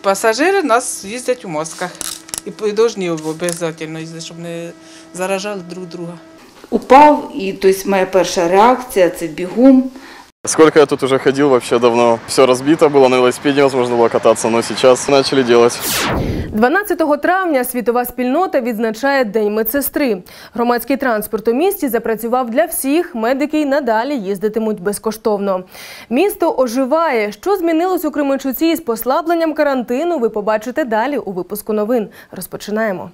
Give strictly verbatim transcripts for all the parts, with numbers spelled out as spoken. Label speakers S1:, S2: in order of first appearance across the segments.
S1: Пасажири у нас їздять у масках. І повинні обов'язково їздити, щоб не заражали друг друга.
S2: Упав, і тобто, моя перша реакція – це бігом.
S3: Сколько я тут уже ходил, вообще давно. Все разбито было, на велосипеде невозможно было кататься, но сейчас начали делать.
S4: дванадцятого травня світова спільнота відзначає День медсестри. Громадський транспорт у місті запрацював для всіх, медики й надалі їздитимуть безкоштовно. Місто оживає. Що змінилось у Кременчуці із послабленням карантину, ви побачите далі у випуску новин. Розпочинаємо.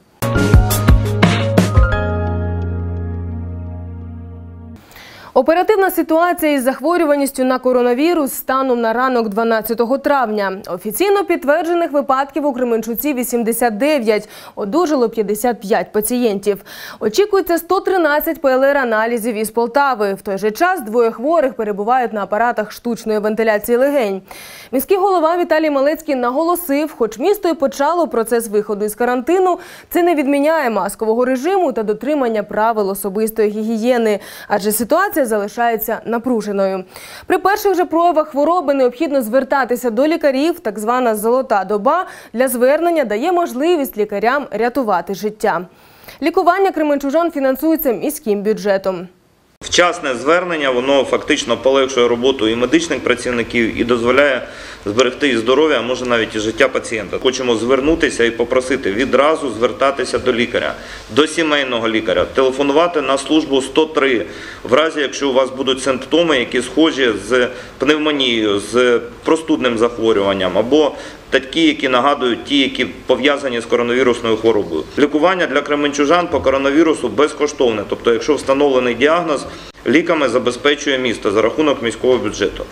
S4: Оперативна ситуація із захворюваністю на коронавірус станом на ранок дванадцятого травня. Офіційно підтверджених випадків у Кременчуці вісімдесят дев'ять, одужало п'ятдесят п'ять пацієнтів. Очікується сто тринадцять пе ел ер-аналізів із Полтави. В той же час двоє хворих перебувають на апаратах штучної вентиляції легень. Міський голова Віталій Малецький наголосив, хоч місто і почало процес виходу із карантину, це не відміняє маскового режиму та дотримання правил особистої гігієни, адже ситуація залишається напруженою. При перших же проявах хвороби необхідно звертатися до лікарів. Так звана «золота доба» для звернення дає можливість лікарям рятувати життя. Лікування кременчужан фінансується міським бюджетом.
S5: Вчасне звернення, воно фактично полегшує роботу і медичних працівників, і дозволяє зберегти і здоров'я, а може навіть і життя пацієнта. Хочемо звернутися і попросити відразу звертатися до лікаря, до сімейного лікаря, телефонувати на службу сто три, в разі, якщо у вас будуть симптоми, які схожі з пневмонією, з простудним захворюванням, або такі, які нагадують ті, які пов'язані з коронавірусною хворобою. Лікування для кременчужан по коронавірусу безкоштовне, тобто якщо встановлений діагноз, ліками забезпечує місто за рахунок міського бюджету.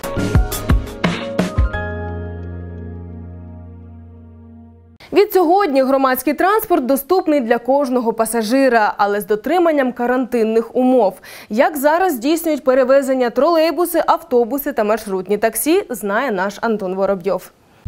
S4: Відсьогодні громадський транспорт доступний для кожного пасажира, але з дотриманням карантинних умов. Як зараз здійснюють перевезення тролейбуси, автобуси та маршрутні таксі, знає наш Антон Воробйов.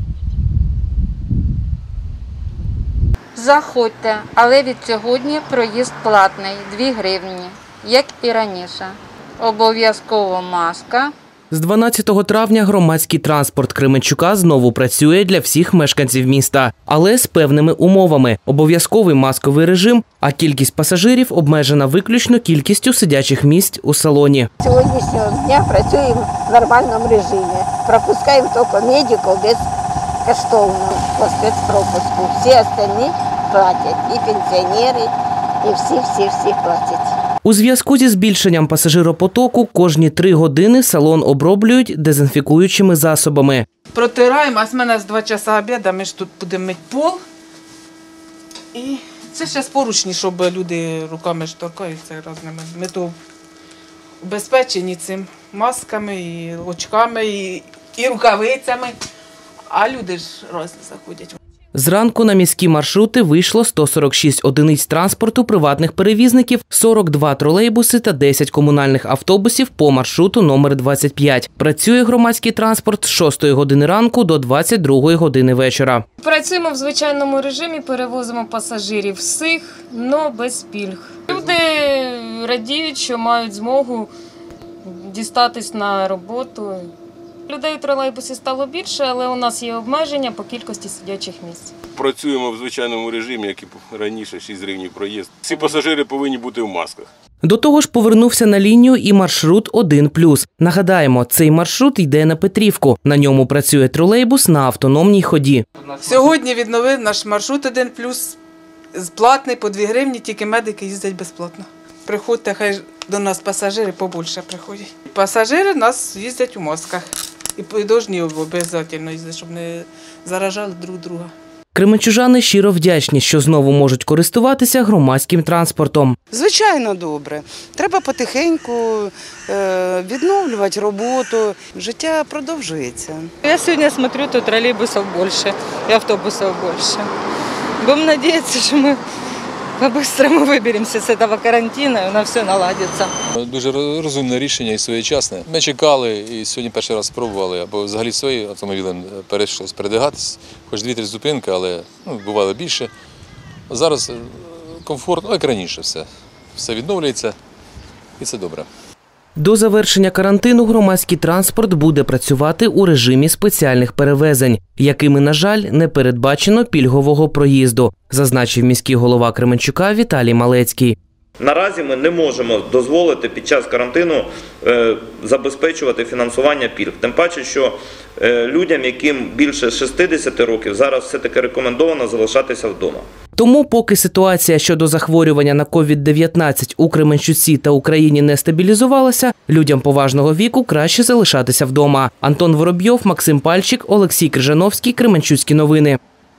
S6: Заходьте, але від сьогодні проїзд платний – дві гривні, як і раніше. Обов'язково маска.
S7: З дванадцятого травня громадський транспорт Кременчука знову працює для всіх мешканців міста, але з певними умовами. Обов'язковий масковий режим, а кількість пасажирів обмежена виключно кількістю сидячих місць у салоні.
S8: Сьогоднішнього дня працюємо в нормальному режимі. Пропускаємо тільки медиків безкоштовно по спецпропуску. Всі інші платять, і пенсіонери, і всі-всі-всі платять.
S7: У зв'язку зі збільшенням пасажиропотоку кожні три години салон оброблюють дезінфікуючими засобами.
S1: Протираємо, а з мене з два часа обіду, ми ж тут будемо мити пол. І це зараз поручні, щоб люди руками шторкаються різними. Ми то убезпечені цим масками, і очками, і, і рукавицями, а люди ж різні заходять.
S7: Зранку на міські маршрути вийшло сто сорок шість одиниць транспорту приватних перевізників, сорок два тролейбуси та десять комунальних автобусів по маршруту номер двадцять п'ять. Працює громадський транспорт з шостої години ранку до двадцять другої години вечора.
S9: Працюємо в звичайному режимі, перевозимо пасажирів всіх, але без пільг. Люди радіють, що мають змогу дістатись на роботу. Людей у тролейбусі стало більше, але у нас є обмеження по кількості сидячих місць.
S10: Працюємо в звичайному режимі, як і раніше, шість гривень проїзд. Всі пасажири повинні бути в масках.
S7: До того ж повернувся на лінію і маршрут один плюс. Нагадаємо, цей маршрут йде на Петрівку. На ньому працює тролейбус на автономній ході.
S1: Сьогодні відновив наш маршрут один плюс, платний по дві гривні, тільки медики їздять безплатно. Приходьте, хай до нас пасажири побільше приходять. Пасажири у нас їздять у масках. І повинні обов'язково їздити, щоб не заражали друг друга.
S7: Кременчужани щиро вдячні, що знову можуть користуватися громадським транспортом.
S11: Звичайно, добре. Треба потихеньку відновлювати роботу. Життя продовжується.
S12: Я сьогодні дивлюся, то тролейбусів більше і автобусів більше. Будемо сподіватися, що ми по-бистрому виберемося з цього карантину і на все наладиться.
S13: Дуже розумне рішення і своєчасне. Ми чекали і сьогодні перший раз спробували, або взагалі свої автомобілем перейшлося передвигатися, хоч дві-три зупинки, але ну, бувало більше. Зараз комфортно, як раніше все. Все відновлюється і це добре.
S7: До завершення карантину громадський транспорт буде працювати у режимі спеціальних перевезень, якими, на жаль, не передбачено пільгового проїзду, зазначив міський голова Кременчука Віталій Малецький.
S5: Наразі ми не можемо дозволити під час карантину е, забезпечувати фінансування пільг. Тим паче, що е, людям, яким більше шістдесят років, зараз все-таки рекомендовано залишатися вдома.
S7: Тому, поки ситуація щодо захворювання на ковід дев'ятнадцять у Кременчуці та Україні не стабілізувалася, людям поважного віку краще залишатися вдома. Антон Воробйов, Максим Пальчик, Олексій Крижановський, Кременчуцькі новини.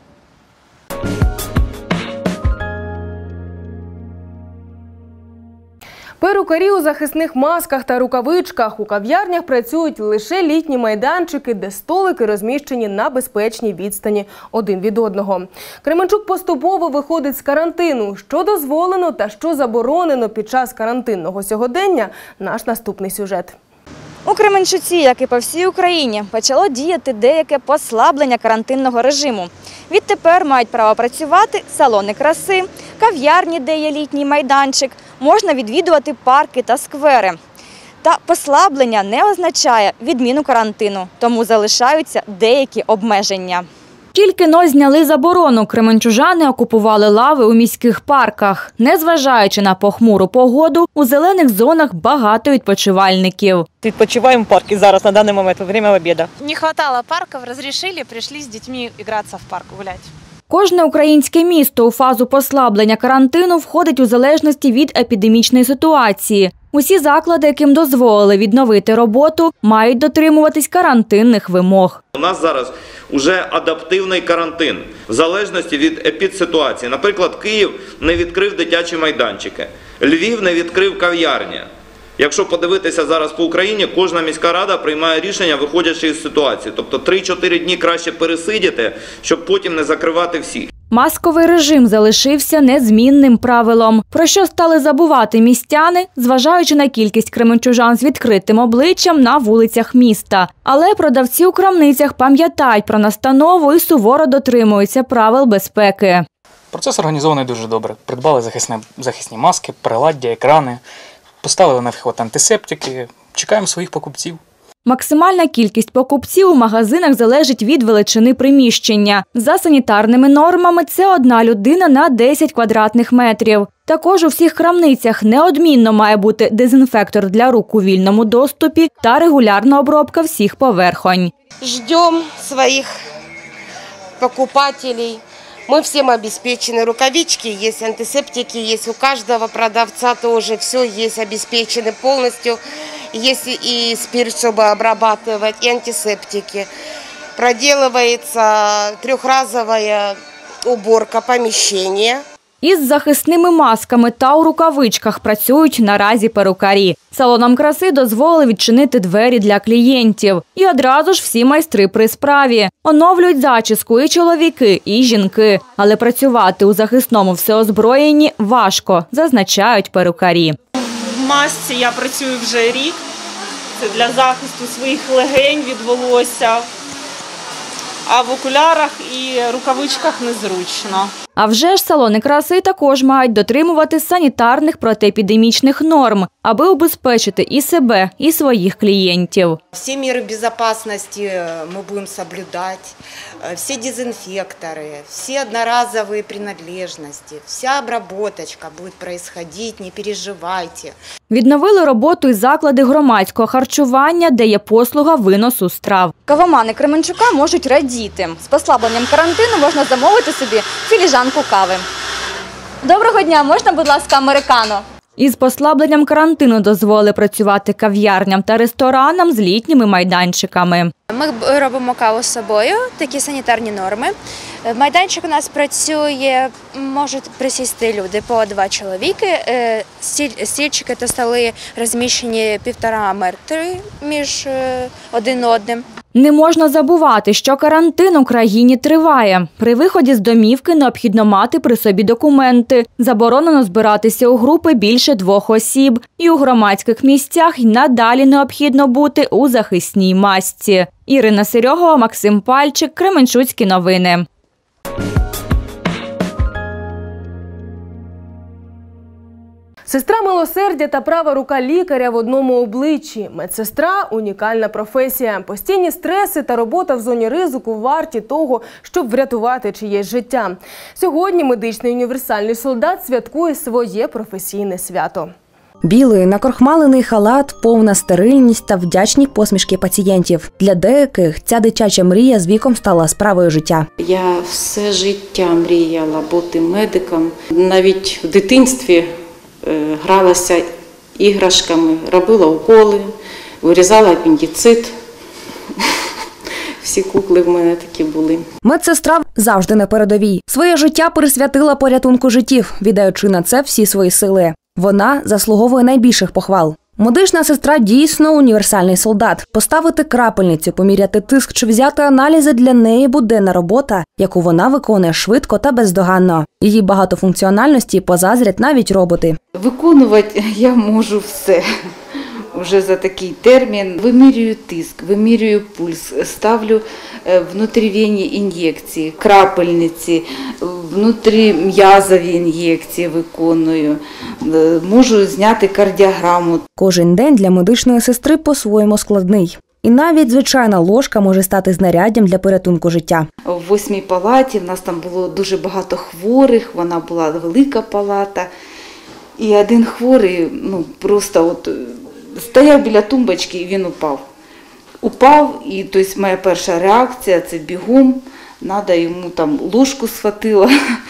S4: Перукарі у захисних масках та рукавичках. У кав'ярнях працюють лише літні майданчики, де столики розміщені на безпечній відстані один від одного. Кременчук поступово виходить з карантину. Що дозволено та що заборонено під час карантинного сьогодення – наш наступний сюжет.
S14: У Кременчуці, як і по всій Україні, почало діяти деяке послаблення карантинного режиму. Відтепер мають право працювати салони краси, кав'ярні, де є літній майданчик, можна відвідувати парки та сквери. Та послаблення не означає відміну карантину, тому залишаються деякі обмеження. Тільки-но зняли заборону, кременчужани окупували лави у міських парках. Незважаючи на похмуру погоду, у зелених зонах багато відпочивальників.
S15: Відпочиваємо в парку зараз на даний момент, во время обіду.
S16: Не хватало парків, розрішили, прийшли з дітьми гратися в парку, гуляти.
S14: Кожне українське місто у фазу послаблення карантину входить у залежності від епідемічної ситуації. Усі заклади, яким дозволили відновити роботу, мають дотримуватись карантинних вимог.
S5: У нас зараз уже адаптивний карантин, в залежності від епідситуації. Наприклад, Київ не відкрив дитячі майданчики, Львів не відкрив кав'ярні. Якщо подивитися зараз по Україні, кожна міська рада приймає рішення, виходячи із ситуації. Тобто три-чотири дні краще пересидіти, щоб потім не закривати всіх.
S14: Масковий режим залишився незмінним правилом, про що стали забувати містяни, зважаючи на кількість кременчужан з відкритим обличчям на вулицях міста. Але продавці у крамницях пам'ятають про настанову і суворо дотримуються правил безпеки.
S17: Процес організований дуже добре. Придбали захисні, захисні маски, приладдя, екрани, поставили на вхід антисептики, чекаємо своїх покупців.
S14: Максимальна кількість покупців у магазинах залежить від величини приміщення. За санітарними нормами це одна людина на десять квадратних метрів. Також у всіх крамницях неодмінно має бути дезінфектор для рук у вільному доступі та регулярна обробка всіх поверхонь.
S18: Ждем своїх покупателей. Мы всем обеспечены. Рукавички есть, антисептики есть. У каждого продавца тоже все есть, обеспечены полностью. Есть и спирт, чтобы обрабатывать, и антисептики. Проделывается трехразовая уборка помещения.
S14: Із захисними масками та у рукавичках працюють наразі перукарі. Салонам краси дозволили відчинити двері для клієнтів. І одразу ж всі майстри при справі. Оновлюють зачіску і чоловіки, і жінки. Але працювати у захисному всеозброєнні важко, зазначають перукарі.
S19: В масці я працюю вже рік. Це для захисту своїх легень від волосся. А в окулярах і рукавичках незручно.
S14: А вже ж салони краси також мають дотримувати санітарних протиепідемічних норм, аби убезпечити і себе, і своїх клієнтів.
S20: Всі міри безпечності ми будемо соблюдати, всі дезінфектори, всі одноразові принадлежності, вся обробка буде происходить, не переживайте.
S14: Відновили роботу і заклади громадського харчування, де є послуга виносу страв. Кавомани Кременчука можуть радіти. З послабленням карантину можна замовити собі філіжанку кави. Доброго дня, можна, будь ласка, американо? Із послабленням карантину дозволили працювати кав'ярням та ресторанам з літніми майданчиками.
S21: Ми робимо каву з собою, такі санітарні норми. Майданчик у нас працює, можуть присісти люди по два чоловіки. Стільчики та столи розміщені півтора метри між один одним.
S14: Не можна забувати, що карантин у країні триває. При виході з домівки необхідно мати при собі документи. Заборонено збиратися у групи більше двох осіб. І у громадських місцях й надалі необхідно бути у захисній масці. Ірина Серьогова, Максим Пальчик, Кременчуцькі новини.
S4: Сестра милосердя та права рука лікаря в одному обличчі. Медсестра – унікальна професія. Постійні стреси та робота в зоні ризику варті того, щоб врятувати чиєсь життя. Сьогодні медичний універсальний солдат святкує своє професійне свято.
S2: Білий, накрохмалений халат, повна стерильність та вдячні посмішки пацієнтів. Для деяких ця дитяча мрія з віком стала справою життя.
S22: Я все життя мріяла бути медиком. Навіть в дитинстві е, гралася іграшками, робила уколи, вирізала апендицит. Всі кукли в мене такі були.
S2: Медсестра завжди на передовій. Своє життя присвятила порятунку життів, віддаючи на це всі свої сили. Вона заслуговує найбільших похвал. Медична сестра дійсно універсальний солдат. Поставити крапельницю, поміряти тиск чи взяти аналізи – для неї буденна робота, яку вона виконує швидко та бездоганно. Її багатофункціональності позаздрять навіть роботи.
S22: Виконувати я можу все. Вже за такий термін. Вимірюю тиск, вимірюю пульс, ставлю внутрівенні ін'єкції, крапельниці, внутрім'язові ін'єкції виконую. Можу зняти кардіограму.
S2: Кожен день для медичної сестри по-своєму складний. І навіть звичайна ложка може стати знаряддям для порятунку життя.
S22: В восьмій палаті в нас там було дуже багато хворих, вона була велика палата. І один хворий, ну просто от стояв біля тумбочки і він упав. Упав, і тобто, моя перша реакція – це бігом. Надо йому там ложку схватила,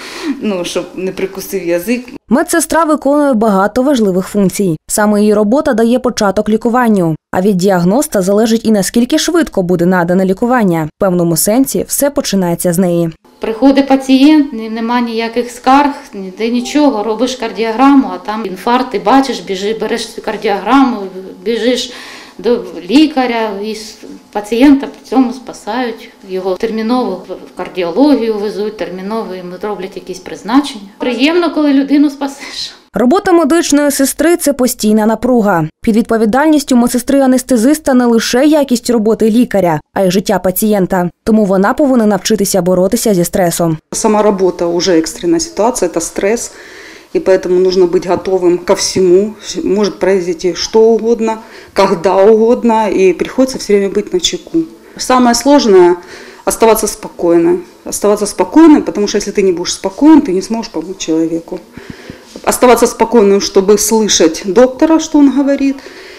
S22: ну, щоб не прикусив язик.
S2: Медсестра виконує багато важливих функцій. Саме її робота дає початок лікуванню. А від діагноста залежить і наскільки швидко буде надане лікування. В певному сенсі все починається з неї.
S22: Приходить пацієнт, нема ніяких скарг, ніде нічого, робиш кардіограму, а там інфаркт, ти бачиш, біжиш, береш цю кардіограму, біжиш до лікаря, і пацієнта при цьому спасають. Його терміново в кардіологію везуть, терміново йому роблять якісь призначення. Приємно, коли людину спасеш.
S2: Робота медичної сестри – це постійна напруга. Під відповідальністю медсестри-анестезиста не лише якість роботи лікаря, а й життя пацієнта. Тому вона повинна навчитися боротися зі стресом.
S23: Сама робота – вже екстрена ситуація, це стрес. И поэтому нужно быть готовым ко всему. Может произойти что угодно, когда угодно, и приходится все время быть начеку. Самое сложное – оставаться спокойной. Оставаться спокойной, потому что если ты не будешь спокоен, ты не сможешь помочь человеку. Оставаться спокойным, чтобы слышать доктора, что он говорит,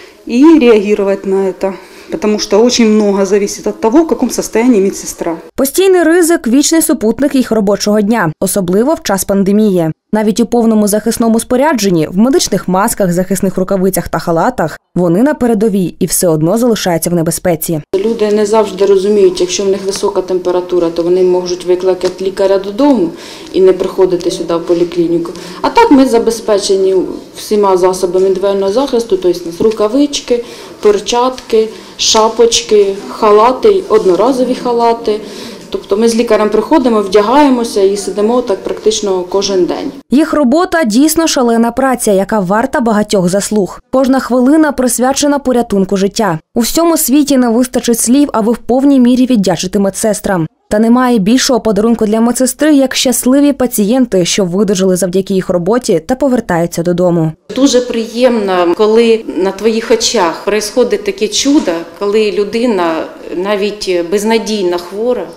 S23: и реагировать на это. Потому что очень много зависит от того, в каком состоянии медсестра.
S2: Постійний ризик – вічний супутник їх робочого дня, особливо в час пандемії. Навіть у повному захисному спорядженні, в медичних масках, захисних рукавицях та халатах, вони на передовій і все одно залишаються в небезпеці.
S24: Люди не завжди розуміють, якщо в них висока температура, то вони можуть викликати лікаря додому і не приходити сюди в поліклініку. А так ми забезпечені всіма засобами індивідуального захисту, тобто у нас рукавички, перчатки, шапочки, халати, одноразові халати. Тобто ми з лікарем приходимо, вдягаємося і сидимо так практично кожен день.
S2: Їх робота дійсно шалена праця, яка варта багатьох заслуг. Кожна хвилина присвячена порятунку життя. У всьому світі не вистачить слів, аби в повній мірі віддячити медсестрам. Та немає більшого подарунку для медсестри, як щасливі пацієнти, що видужали завдяки їх роботі та повертаються додому.
S22: Дуже приємно, коли на твоїх очах відбувається таке чудо, коли людина, навіть безнадійно хвора,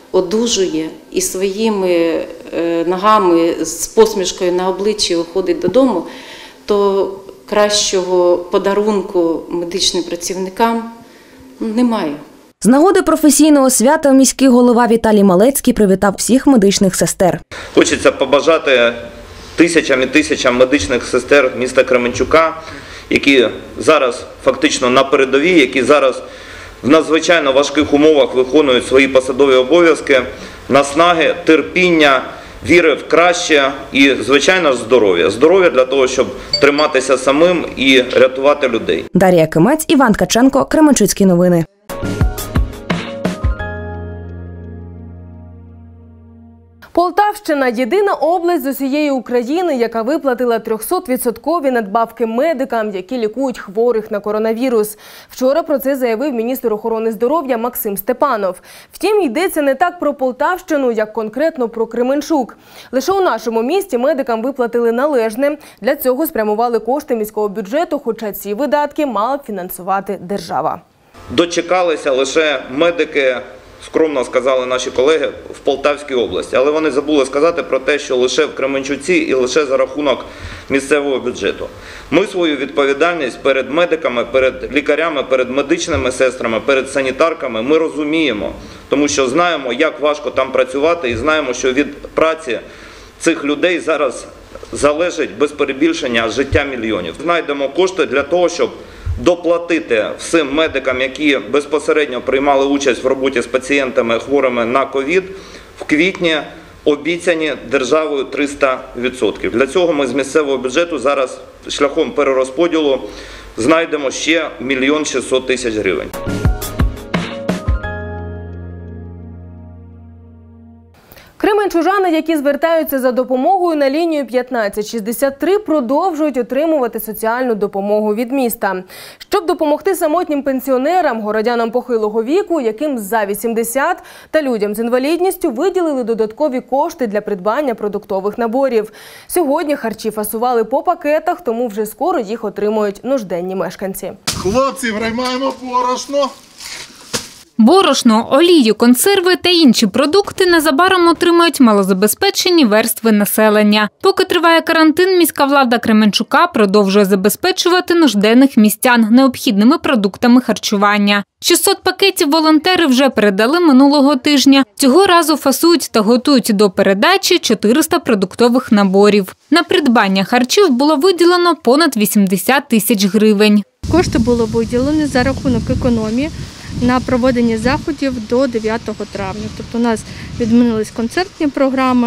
S22: одужує і своїми ногами з посмішкою на обличчі уходить додому, то кращого подарунку медичним працівникам немає.
S2: З нагоди професійного свята міський голова Віталій Малецький привітав всіх медичних сестер.
S5: Хочеться побажати тисячам і тисячам медичних сестер міста Кременчука, які зараз фактично на передовій, які зараз в надзвичайно важких умовах виконують свої посадові обов'язки, наснаги, терпіння, віри в краще і, звичайно, здоров'я. Здоров'я для того, щоб триматися самим і рятувати людей.
S2: Дар'я Кимець, Іван Ткаченко, Кременчуцькі новини.
S4: Полтавщина – єдина область з усієї України, яка виплатила трьохсотвідсоткові надбавки медикам, які лікують хворих на коронавірус. Вчора про це заявив міністр охорони здоров'я Максим Степанов. Втім, йдеться не так про Полтавщину, як конкретно про Кременчук. Лише у нашому місті медикам виплатили належне. Для цього спрямували кошти міського бюджету, хоча ці видатки мала б фінансувати держава.
S5: Дочекалися лише медики, скромно сказали наші колеги, в Полтавській області. Але вони забули сказати про те, що лише в Кременчуці і лише за рахунок місцевого бюджету. Ми свою відповідальність перед медиками, перед лікарями, перед медичними сестрами, перед санітарками ми розуміємо. Тому що знаємо, як важко там працювати, і знаємо, що від праці цих людей зараз залежить без перебільшення життя мільйонів. Знайдемо кошти для того, щоб доплатити всім медикам, які безпосередньо приймали участь в роботі з пацієнтами хворими на ковід, в квітні обіцяні державою триста відсотків. Для цього ми з місцевого бюджету зараз шляхом перерозподілу знайдемо ще мільйон шістсот тисяч гривень.
S4: Кременчужани, які звертаються за допомогою на лінію п'ятнадцять шістдесят три, продовжують отримувати соціальну допомогу від міста. Щоб допомогти самотнім пенсіонерам, городянам похилого віку, яким за вісімдесят, та людям з інвалідністю, виділили додаткові кошти для придбання продуктових наборів. Сьогодні харчі фасували по пакетах, тому вже скоро їх отримують нужденні мешканці.
S3: Хлопці, приймаємо борошно.
S6: Борошно, олію, консерви та інші продукти незабаром отримають малозабезпечені верстви населення. Поки триває карантин, міська влада Кременчука продовжує забезпечувати нужденних містян необхідними продуктами харчування. шістсот пакетів волонтери вже передали минулого тижня. Цього разу фасують та готують до передачі чотириста продуктових наборів. На придбання харчів було виділено понад вісімдесят тисяч гривень.
S8: Кошти було виділені за рахунок економії на проведення заходів до дев'ятого травня. Тобто у нас відмінились концертні програми,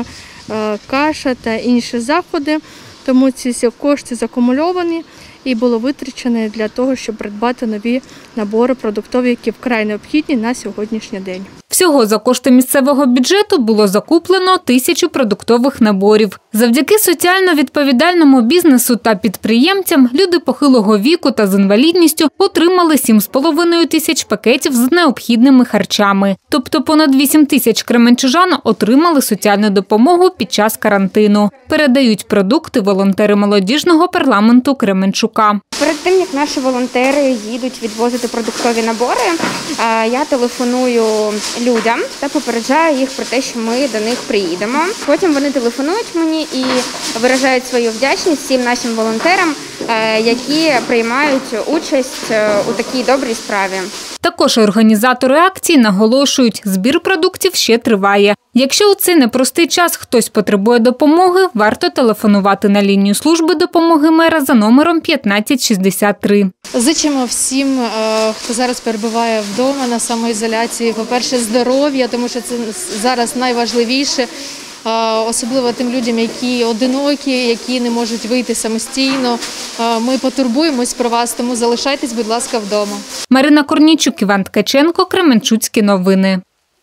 S8: каша та інші заходи, тому ці всі кошти закумульовані і було витрачено для того, щоб придбати нові набори продуктові, які вкрай необхідні на сьогоднішній день.
S6: Всього за кошти місцевого бюджету було закуплено тисячу продуктових наборів. Завдяки соціально відповідальному бізнесу та підприємцям люди похилого віку та з інвалідністю отримали сім з половиною тисяч пакетів з необхідними харчами. Тобто понад вісім тисяч кременчужан отримали соціальну допомогу під час карантину. Передають продукти волонтери молодіжного парламенту Кременчука.
S9: Перед тим, як наші волонтери їдуть відвозити продуктові набори, я телефоную людям та попереджаю їх про те, що ми до них приїдемо. Потім вони телефонують мені і виражають свою вдячність всім нашим волонтерам, які приймають участь у такій добрій справі.
S6: Також організатори акції наголошують, збір продуктів ще триває. Якщо у цей непростий час хтось потребує допомоги, варто телефонувати на лінію служби допомоги мера за номером п'ятнадцять шістдесят три.
S25: Зичимо всім, хто зараз перебуває вдома на самоізоляції, по-перше, здоров'я, тому що це зараз найважливіше. Особливо тим людям, які одинокі, які не можуть вийти самостійно. Ми потурбуємось про вас, тому залишайтесь, будь ласка, вдома.
S6: Марина Корнійчук, Іван Ткаченко, Кременчуцькі новини.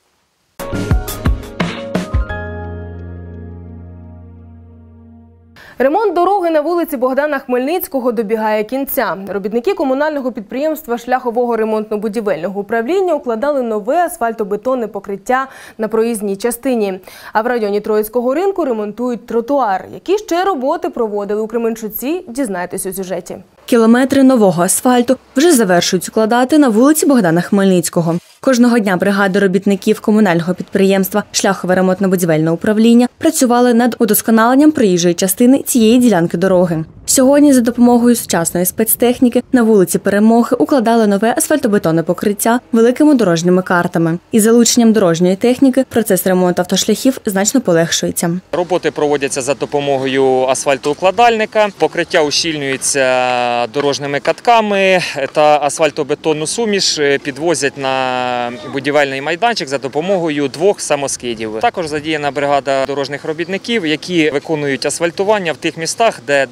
S4: Ремонт дороги на вулиці Богдана Хмельницького добігає кінця. Робітники комунального підприємства шляхового ремонтно-будівельного управління укладали нове асфальтобетонне покриття на проїзній частині. А в районі Троїцького ринку ремонтують тротуар. Які ще роботи проводили у Кременчуці, дізнайтесь у сюжеті.
S2: Кілометри нового асфальту вже завершують складати на вулиці Богдана Хмельницького. Кожного дня бригади робітників комунального підприємства «Шляхове ремонтно-будівельне управління» працювали над удосконаленням проїжджої частини цієї ділянки дороги. Сьогодні за допомогою сучасної спецтехніки на вулиці Перемоги укладали нове асфальтобетонне покриття великими дорожніми картами. Із залученням дорожньої техніки процес ремонту автошляхів значно полегшується.
S26: Роботи проводяться за допомогою асфальтоукладальника, покриття ущільнюється дорожніми катками та асфальтобетонну суміш підвозять на будівельний майданчик за допомогою двох самоскидів. Також задіяна бригада дорожніх робітників, які виконують асфальтування в тих містах, де дорожня техніка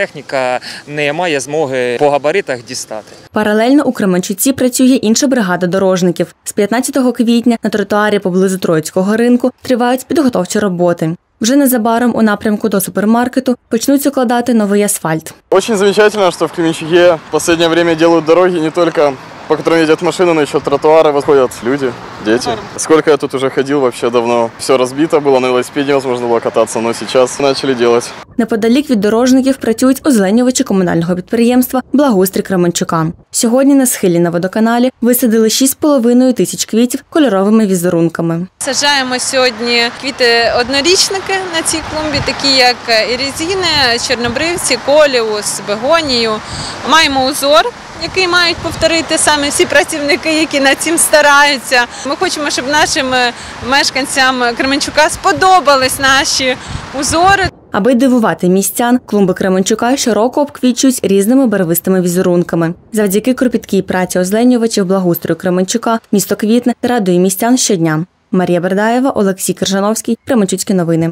S26: техніка не має змоги по габаритах дістати.
S2: Паралельно у Кременчуці працює інша бригада дорожників. З п'ятнадцятого квітня на тротуарі поблизу Троїцького ринку тривають підготовчі роботи. Вже незабаром у напрямку до супермаркету почнуть укладати новий асфальт.
S1: Очень замечательно, что в Кременчуге в последнее время делают дороги не только по которым едет машина, но еще тротуары, выходят люди, дети. Сколько я тут уже ходил, вообще давно все разбито было, на велосипеде невозможно было кататься, но сейчас начали делать.
S2: Неподалік від дорожників працюють озеленювачі комунального підприємства «Благоустрій Кременчука». Сьогодні на схилі на водоканалі висадили шість з половиною тисяч квітів кольоровими візерунками.
S7: Саджаємо сьогодні квіти-однорічники на цій клумбі, такі як ірізіни, чорнобривці, коліус, бегонію. Маємо узор, який мають повторити саме всі працівники, які над цим стараються. Ми хочемо, щоб нашим мешканцям Кременчука сподобались наші узори.
S2: Аби дивувати містян, клумби Кременчука щороку обквічують різними барвистими візерунками. Завдяки кропіткій праці озеленювачів благоустрою Кременчука місто квітне та радує містян щодня. Марія Бердаєва, Олексій Киржановський, Кременчуцькі новини.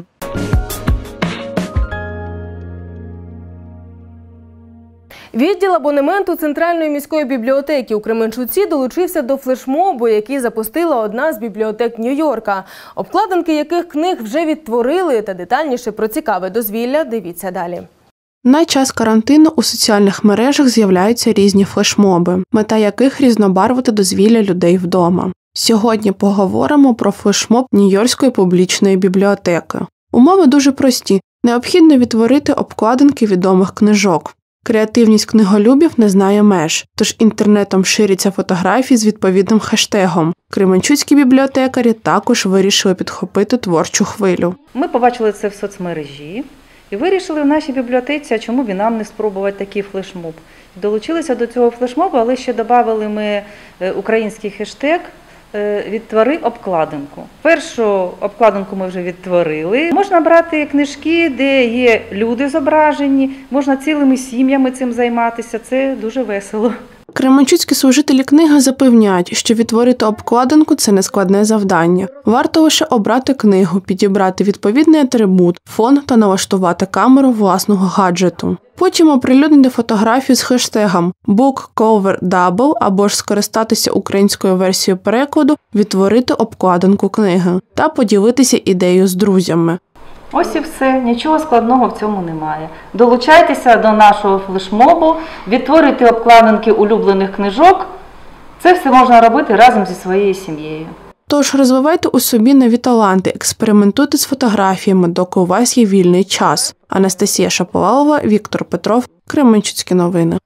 S4: Відділ абонементу Центральної міської бібліотеки у Кременчуці долучився до флешмобу, який запустила одна з бібліотек Нью-Йорка. Обкладинки яких книг вже відтворили, та детальніше про цікаве дозвілля дивіться далі.
S10: На час карантину у соціальних мережах з'являються різні флешмоби, мета яких – різнобарвити дозвілля людей вдома. Сьогодні поговоримо про флешмоб Нью-Йоркської публічної бібліотеки. Умови дуже прості. Необхідно відтворити обкладинки відомих книжок. Креативність книголюбів не знає меж, тож інтернетом ширяться фотографії з відповідним хештегом. Кременчуцькі бібліотекарі також вирішили підхопити творчу хвилю.
S11: Ми побачили це в соцмережі і вирішили в нашій бібліотеці, а чому б і нам не спробувати такий флешмоб. Долучилися до цього флешмобу, але ще додали ми український хештег «Відтвори обкладинку». Першу обкладинку ми вже відтворили. Можна брати книжки, де є люди зображені, можна цілими сім'ями цим займатися, це дуже весело.
S10: Кременчуцькі служителі книги запевняють, що відтворити обкладинку – це нескладне завдання. Варто лише обрати книгу, підібрати відповідний атрибут, фон та налаштувати камеру власного гаджету. Потім оприлюднити фотографію з хештегом «Book Cover Double» або ж скористатися українською версією перекладу «Відтворити обкладинку книги» та поділитися ідеєю з друзями.
S11: Ось і все, нічого складного в цьому немає. Долучайтеся до нашого флешмобу, відтворюйте обкладинки улюблених книжок. Це все можна робити разом зі своєю сім'єю.
S10: Тож розвивайте у собі нові таланти, експериментуйте з фотографіями, доки у вас є вільний час. Анастасія Шаповалова, Віктор Петров, Кременчуцькі новини.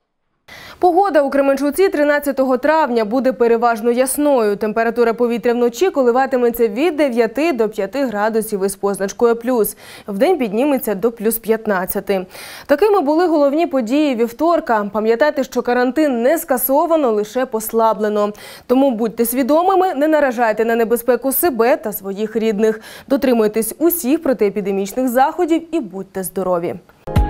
S4: Погода у Кременчуці тринадцятого травня буде переважно ясною. Температура повітря вночі коливатиметься від дев'яти до п'яти градусів із позначкою плюс. Вдень підніметься до плюс п'ятнадцяти. Такими були головні події вівторка. Пам'ятайте, що карантин не скасовано, лише послаблено. Тому будьте свідомими, не наражайте на небезпеку себе та своїх рідних. Дотримуйтесь усіх протиепідемічних заходів і будьте здорові.